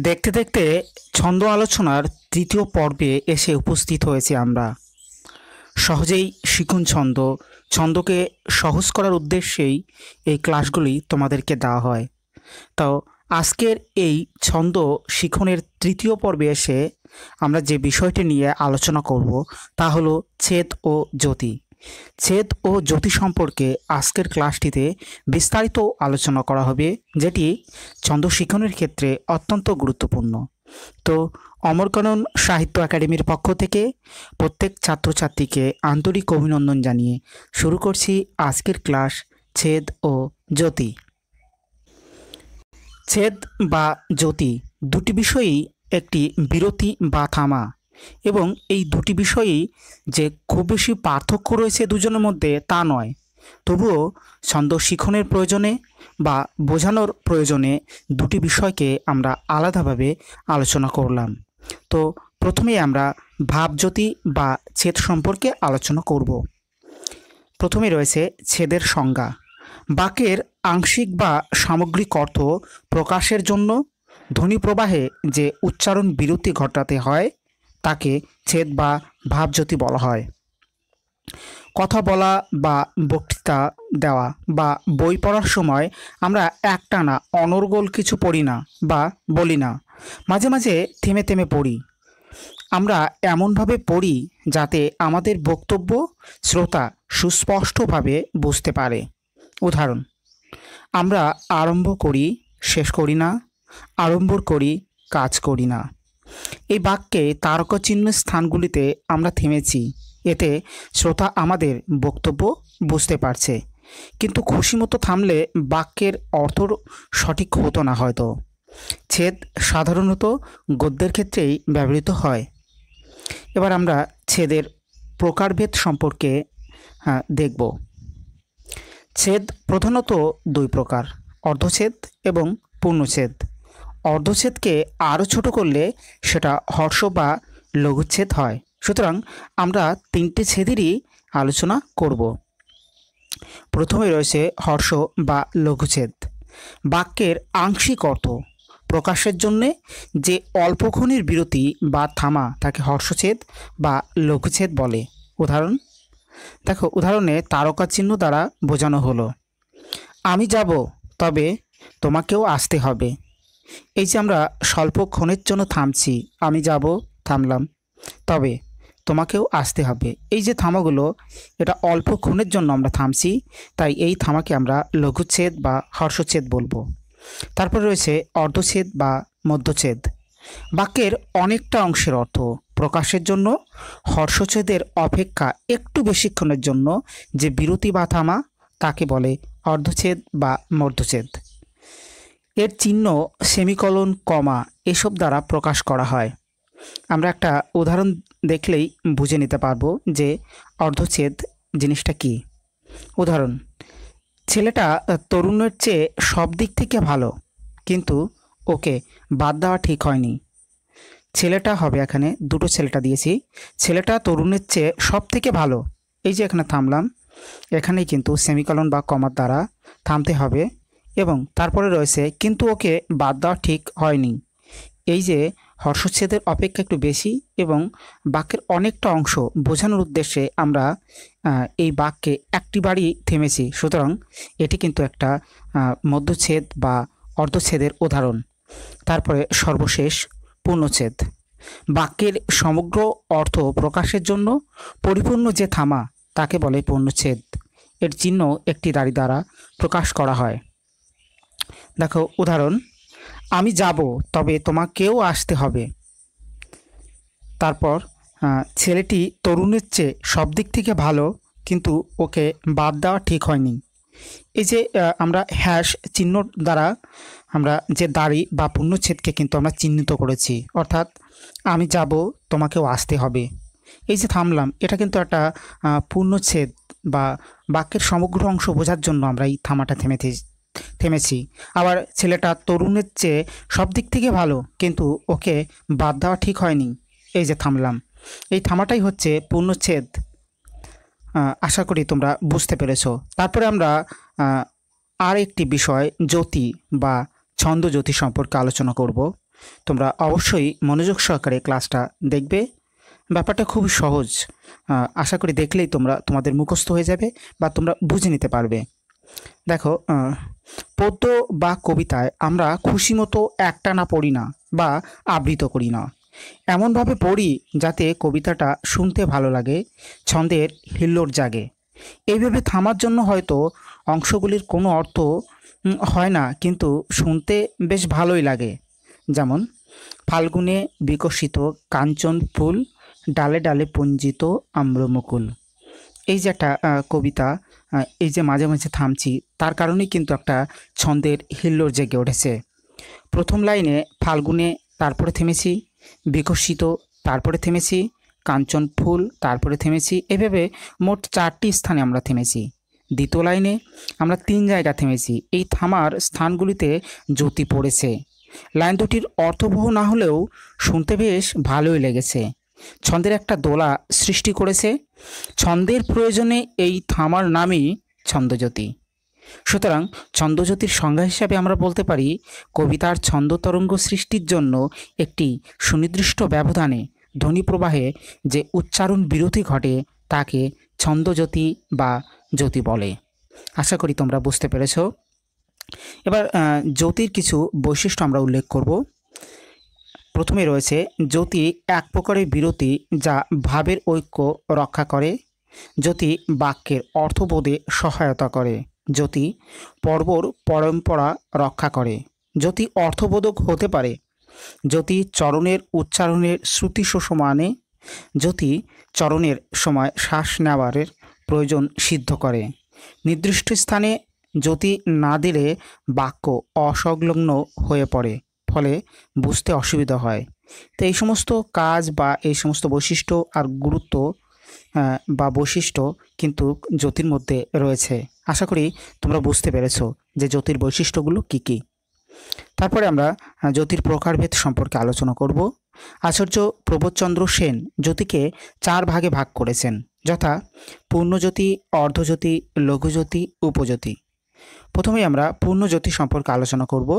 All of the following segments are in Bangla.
দেখতে দেখতে ছন্দ আলোচনার তৃতীয় পর্বে এসে উপস্থিত হয়েছি আমরা। সহজেই শিখুন ছন্দ। ছন্দকে সহজ করার উদ্দেশ্যেই এই ক্লাসগুলি তোমাদেরকে দেওয়া হয়। তো আজকের এই ছন্দ শিখনের তৃতীয় পর্বে এসে আমরা যে বিষয়টি নিয়ে আলোচনা করব তা হলো ছেদ ও জ্যোতি। ছেদ ও জ্যোতি সম্পর্কে আজকের ক্লাসটিতে বিস্তারিত আলোচনা করা হবে, যেটি ছন্দ শিখনের ক্ষেত্রে অত্যন্ত গুরুত্বপূর্ণ। তো অমরকানন সাহিত্য একাডেমির পক্ষ থেকে প্রত্যেক ছাত্রছাত্রীকে আন্তরিক অভিনন্দন জানিয়ে শুরু করছি আজকের ক্লাস ছেদ ও জ্যোতি। ছেদ বা জ্যোতি দুটি বিষয়ই একটি বিরতি বা থামা, এবং এই দুটি বিষয়ই যে খুব বেশি পার্থক্য রয়েছে দুজনের মধ্যে তা নয়। তবুও ছন্দ শিখনের প্রয়োজনে বা বোঝানোর প্রয়োজনে দুটি বিষয়কে আমরা আলাদাভাবে আলোচনা করলাম। তো প্রথমেই আমরা ভাবজ্যোতি বা ছেদ সম্পর্কে আলোচনা করব। প্রথমে রয়েছে ছেদের সংজ্ঞা। বাক্যের আংশিক বা সামগ্রিক অর্থ প্রকাশের জন্য ধ্বনি প্রবাহে যে উচ্চারণ বিরতি ঘটাতে হয় তাকে ছেদ বা ভাবজ্যোতি বলা হয়। কথা বলা বা বক্তৃতা দেওয়া বা বই পড়ার সময় আমরা একটানা অনর্গল কিছু পড়ি না বা বলি না, মাঝে মাঝে থেমে থেমে পড়ি। আমরা এমনভাবে পড়ি যাতে আমাদের বক্তব্য শ্রোতা সুস্পষ্টভাবে বুঝতে পারে। উদাহরণ: আমরা আরম্ভ করি, শেষ করি না, আড়ম্বর করি, কাজ করি না। এই বাক্যে তারকাচিহ্ন স্থানগুলিতে আমরা থেমেছি, এতে শ্রোতা আমাদের বক্তব্য বুঝতে পারছে। কিন্তু খুশিমতো থামলে বাক্যের অর্থ সঠিক হতো না হয়তো। ছেদ সাধারণত গদ্যের ক্ষেত্রেই ব্যবহৃত হয়। এবার আমরা ছেদের প্রকারভেদ সম্পর্কে দেখব। ছেদ প্রধানত দুই প্রকার: অর্ধছেদ এবং পূর্ণছেদ। অর্ধছেদকে আরও ছোট করলে সেটা হর্ষ বা লঘুচ্ছেদ হয়। সুতরাং আমরা তিনটে ছেদেরই আলোচনা করব। প্রথমে রয়েছে হর্ষ বা লঘুচ্ছেদ। বাক্যের আংশিক অর্থ প্রকাশের জন্যে যে অল্পক্ষণের বিরতি বা থামা তাকে হর্ষচ্ছেদ বা লঘুচ্ছেদ বলে। উদাহরণ দেখো, উদাহরণে তারকা চিহ্ন দ্বারা বোঝানো হলো: আমি যাব, তবে তোমাকেও আসতে হবে। এই যে আমরা স্বল্পক্ষণের জন্য থামছি, আমি যাব, থামলাম, তবে তোমাকেও আসতে হবে। এই যে থামাগুলো, এটা অল্পক্ষণের জন্য আমরা থামছি, তাই এই থামাকে আমরা লঘুচ্ছেদ বা হর্ষচ্ছেদ বলবো। তারপর রয়েছে অর্ধচ্ছেদ বা মধ্যচ্ছেদ। বাক্যের অনেকটা অংশের অর্থ প্রকাশের জন্য হর্ষচ্ছেদের অপেক্ষা একটু বেশিক্ষণের জন্য যে বিরতি বা থামা তাকে বলে অর্ধচ্ছেদ বা মধ্যচ্ছেদ। এর চিহ্ন সেমিকলন, কমা এসব দ্বারা প্রকাশ করা হয়। আমরা একটা উদাহরণ দেখলেই বুঝে নিতে পারবো যে অর্ধচ্ছেদ জিনিসটা কি। উদাহরণ: ছেলেটা তরুণের চেয়ে সব দিক থেকে ভালো, কিন্তু ওকে বাদ দেওয়া ঠিক হয়নি। ছেলেটা হবে, এখানে দুটো ছেলেটা দিয়েছি। ছেলেটা তরুণের চেয়ে সব থেকে ভালো, এই যে এখানে থামলাম, এখানেই কিন্তু সেমিকলন বা কমার দ্বারা থামতে হবে। এবং তারপরে রয়েছে কিন্তু ওকে বাদ দেওয়া ঠিক হয়নি। এই যে হর্ষচ্ছেদের অপেক্ষা একটু বেশি এবং বাক্যের অনেকটা অংশ বোঝানোর উদ্দেশ্যে আমরা এই বাক্যে একটিবারই থেমেছি। সুতরাং এটি কিন্তু একটা মধ্যচ্ছেদ বা অর্ধচ্ছেদের উদাহরণ। তারপরে সর্বশেষ পূর্ণচ্ছেদ। বাক্যের সমগ্র অর্থ প্রকাশের জন্য পরিপূর্ণ যে থামা তাকে বলে পূর্ণচ্ছেদ। এর চিহ্ন একটি দাড়ি দ্বারা প্রকাশ করা হয়। দেখো উদাহরণ: আমি যাব, তবে তোমাকেও আসতে হবে। তারপর ছেলেটি তরুণের চেয়ে সব দিক থেকে ভালো, কিন্তু ওকে বাদ দেওয়া ঠিক হয়নি। এই যে আমরা হ্যাশ চিহ্ন দ্বারা আমরা যে দাড়ি বা পূর্ণচ্ছেদকে কিন্তু আমরা চিহ্নিত করেছি, অর্থাৎ আমি যাব, তোমাকেও আসতে হবে। এই যে থামলাম, এটা কিন্তু একটা পূর্ণচ্ছেদ বা বাক্যের সমগ্র অংশ বোঝার জন্য আমরা এই থামাটা থেমেছি। আবার ছেলেটা তরুণের চেয়ে সব দিক থেকে ভালো, কিন্তু ওকে বাদ দেওয়া ঠিক হয়নি। এই যে থামলাম, এই থামাটাই হচ্ছে পূর্ণচ্ছেদ। আশা করি তোমরা বুঝতে পেরেছো। তারপরে আমরা আর একটি বিষয় জ্যোতি বা ছন্দ জ্যোতি সম্পর্কে আলোচনা করব। তোমরা অবশ্যই মনোযোগ সহকারে ক্লাসটা দেখবে। ব্যাপারটা খুবই সহজ, আশা করি দেখলেই তোমাদের মুখস্থ হয়ে যাবে বা তোমরা বুঝে নিতে পারবে। দেখো, পদ্য বা কবিতায় আমরা খুশি মতো একটানা পড়ি না বা আবৃত করি না, এমনভাবে পড়ি যাতে কবিতাটা শুনতে ভালো লাগে, ছন্দের হিল্লোড় জাগে। এইভাবে থামার জন্য হয়তো অংশগুলির কোনো অর্থ হয় না, কিন্তু শুনতে বেশ ভালোই লাগে। যেমন ফাল্গুনে বিকশিত কাঞ্চন ফুল, ডালে ডালে পুঞ্জিত আম্রমুকুল। এই যে একটা কবিতা, এই যে মাঝে মাঝে থামছি, তার কারণেই কিন্তু একটা ছন্দের হিল্লোড় জেগে উঠেছে। প্রথম লাইনে ফাল্গুনে, তারপরে থেমেছি, বিকশিত, তারপরে থেমেছি, কাঞ্চন ফুল, তারপরে থেমেছি। এভাবে মোট 4টি স্থানে আমরা থেমেছি। দ্বিতীয় লাইনে আমরা 3 জায়গা থেমেছি। এই থামার স্থানগুলিতে জ্যোতি পড়েছে। লাইন দুটির অর্থবহ না হলেও শুনতে বেশ ভালোই লেগেছে। ছন্দের একটা দোলা সৃষ্টি করেছে। ছন্দের প্রয়োজনে এই থামার নামই ছন্দজ্যোতি। সুতরাং ছন্দজ্যোতির সংজ্ঞা হিসাবে আমরা বলতে পারি, কবিতার ছন্দতরঙ্গ সৃষ্টির জন্য একটি সুনির্দিষ্ট ব্যবধানে ধ্বনি প্রবাহে যে উচ্চারণ বিরতি ঘটে তাকে ছন্দজ্যোতি বা জ্যোতি বলে। আশা করি তোমরা বুঝতে পেরেছ। এবার জ্যোতির কিছু বৈশিষ্ট্য আমরা উল্লেখ করব। প্রথমে রয়েছে জ্যোতি এক প্রকারের বিরতি যা ভাবের ঐক্য রক্ষা করে। জ্যোতি বাক্যের অর্থবোধে সহায়তা করে। জ্যোতি পর্বর পরম্পরা রক্ষা করে। জ্যোতি অর্থবোধক হতে পারে। জ্যোতি চরণের উচ্চারণের শ্রুতি সুষম আনে। জ্যোতি চরণের সময় শ্বাস নেওয়ার প্রয়োজন সিদ্ধ করে। নির্দিষ্ট স্থানে জ্যোতি না দিলে বাক্য অসংলগ্ন হয়ে পড়ে, ফলে বুঝতে অসুবিধা হয়। তো এই সমস্ত কাজ বা এই সমস্ত বৈশিষ্ট্য আর গুরুত্ব বা বৈশিষ্ট্য কিন্তু জ্যোতির মধ্যে রয়েছে। আশা করি তোমরা বুঝতে পেরেছো যে জ্যোতির বৈশিষ্ট্যগুলো কী কী। তারপরে আমরা জ্যোতির প্রকারভেদ সম্পর্কে আলোচনা করব। আচার্য প্রবোধচন্দ্র সেন জ্যোতিকে 4 ভাগে ভাগ করেছেন, যথা পূর্ণজ্যোতি, অর্ধজ্যোতি, লঘুজ্যোতি, উপজ্যোতি। প্রথমেই আমরা পূর্ণজ্যোতি সম্পর্কে আলোচনা করব।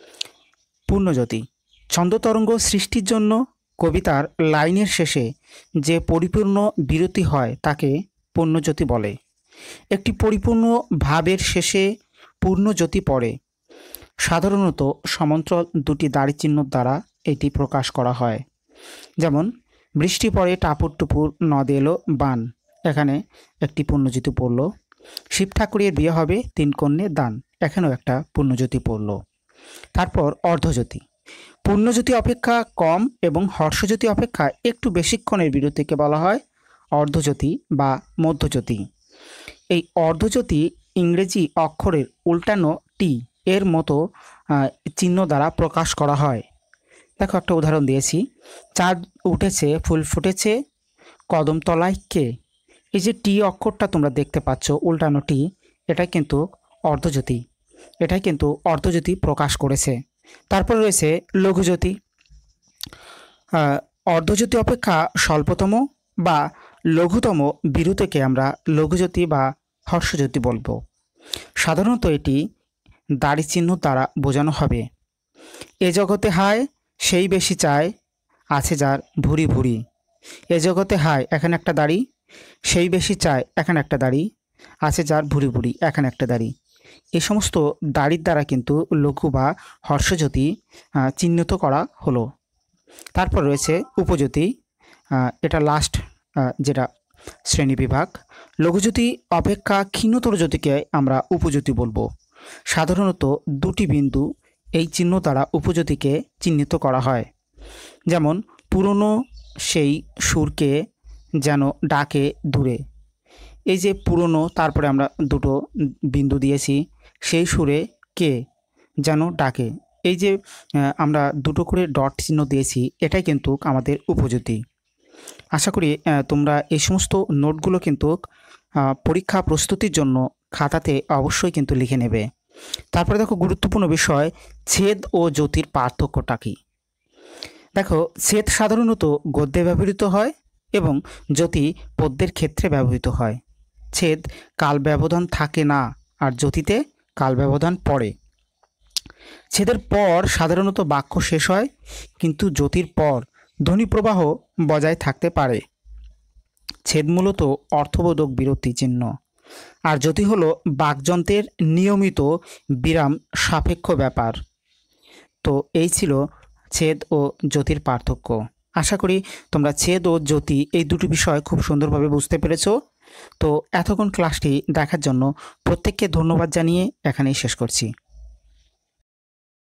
পূর্ণজ্যোতি ছন্দতরঙ্গ সৃষ্টির জন্য কবিতার লাইনের শেষে যে পরিপূর্ণ বিরতি হয় তাকে পূর্ণজ্যোতি বলে। একটি পরিপূর্ণ ভাবের শেষে পূর্ণজ্যোতি পড়ে। সাধারণত সমান্তরাল 2টি দাড়ি চিহ্ন দ্বারা এটি প্রকাশ করা হয়। যেমন বৃষ্টি পড়ে টাপুর টুপুর, নদে এলো বান, এখানে একটি পূর্ণজ্যোতি পড়ল। শিব ঠাকুরের বিয়ে হবে, 3 কন্যে দান, এখানেও একটা পূর্ণজ্যোতি পড়ল। তারপর অর্ধজ্যোতি পূর্ণজ্যোতি অপেক্ষা কম এবং হর্ষজ্যোতি অপেক্ষা একটু বেশিক্ষণের বিরতিকে বলা হয় অর্ধজ্যোতি বা মধ্যজ্যোতি। এই অর্ধজ্যোতি ইংরেজি অক্ষরের উল্টানো টি এর মতো চিহ্ন দ্বারা প্রকাশ করা হয়। দেখো একটা উদাহরণ দিয়েছি, চাঁদ উঠেছে, ফুল ফুটেছে, কদম তলায় কে। এই যে টি অক্ষরটা তোমরা দেখতে পাচ্ছ উল্টানো টি, এটা কিন্তু অর্ধজ্যোতি, এটাই কিন্তু অর্ধজ্যোতি প্রকাশ করেছে। তারপর রয়েছে লঘুজ্যোতি। অর্ধজ্যোতি অপেক্ষা স্বল্পতম বা লঘুতম বিরতিকে আমরা লঘুজ্যোতি বা হর্ষজ্যোতি বলবো। সাধারণত এটি দাড়ি চিহ্ন দ্বারা বোঝানো হবে। এ জগতে হায় সেই বেশি চায়, আছে যার ভুরি ভুরি। এ জগতে হায়, এখানে একটা দাড়ি, সেই বেশি চায়, এখানে একটা দাড়ি, আছে যার ভুরি ভুরি, এখানে একটা দাড়ি। এই সমস্ত দাড়ির দ্বারা কিন্তু লঘু বা হর্ষজ্যোতি চিহ্নিত করা হলো। তারপর রয়েছে উপজ্যোতি, এটা লাস্ট যেটা শ্রেণীবিভাগ। লঘুজ্যোতি অপেক্ষা ক্ষীণতর জ্যোতিকে আমরা উপজ্যোতি বলবো। সাধারণত 2টি বিন্দু এই চিহ্ন দ্বারা উপজ্যোতিকে চিহ্নিত করা হয়। যেমন পুরনো সেই সুরকে যেন ডাকে দূরে। এই যে পুরনো, তারপরে আমরা 2টো বিন্দু দিয়েছি, সেই সুরে কে যেন ডাকে। এই যে আমরা 2টো করে ডট চিহ্ন দিয়েছি, এটাই কিন্তু আমাদের উপজ্যোতি। আশা করি তোমরা এই সমস্ত নোটগুলো কিন্তু পরীক্ষা প্রস্তুতির জন্য খাতাতে অবশ্যই কিন্তু লিখে নেবে। তারপরে দেখো গুরুত্বপূর্ণ বিষয়, ছেদ ও জ্যোতির পার্থক্যটা কী। দেখো, ছেদ সাধারণত গদ্যে ব্যবহৃত হয় এবং জ্যোতি পদ্যের ক্ষেত্রে ব্যবহৃত হয়। ছেদ কাল ব্যবধান থাকে না, আর জ্যোতিতে কাল ব্যবধান পড়ে। ছেদের পর সাধারণত বাক্য শেষ হয়, কিন্তু যতির পর ধ্বনি প্রবাহ বজায় থাকতে পারে। ছেদ মূলত অর্থবোধক বিরতি চিহ্ন, আর যতি হলো বাকযন্ত্রের নিয়মিত বিরাম সাপেক্ষ ব্যাপার। তো এই ছিল ছেদ ও যতির পার্থক্য। আশা করি তোমরা ছেদ ও যতি এই দুটি বিষয় খুব সুন্দরভাবে বুঝতে পেরেছো। তো এতক্ষণ ক্লাসটি দেখার জন্য প্রত্যেককে ধন্যবাদ জানিয়ে এখানেই শেষ করছি।